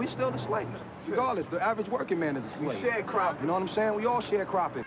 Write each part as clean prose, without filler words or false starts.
we still the slaves. Regardless, the average working man is a slave. We sharecropping. You know what I'm saying? We all sharecropping.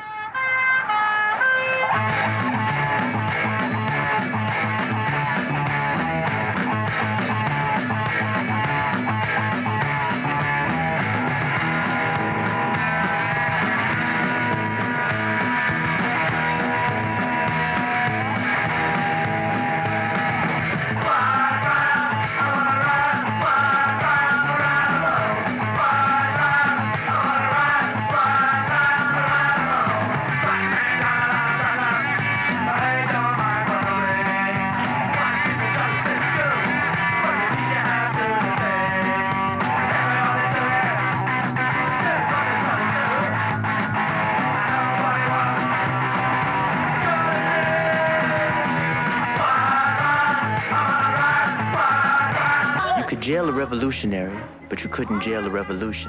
You could jail a revolutionary, but you couldn't jail a revolution.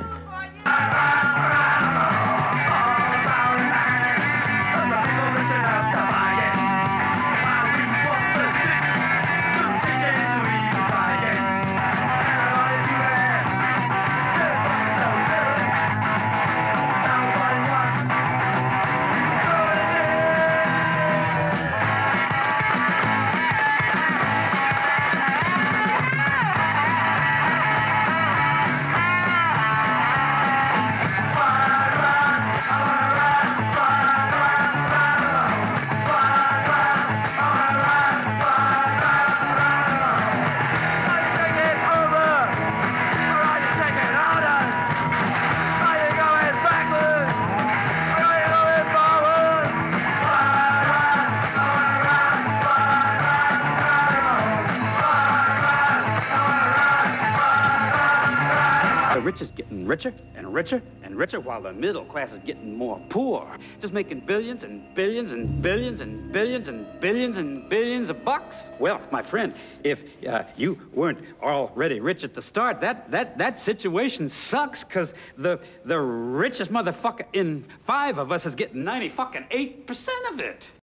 The rich is getting richer and richer and richer while the middle class is getting more poor. Just making billions and billions and billions and billions and billions and billions of bucks. Well, my friend, if you weren't already rich at the start, that situation sucks, because the richest motherfucker in 5 of us is getting 98% of it.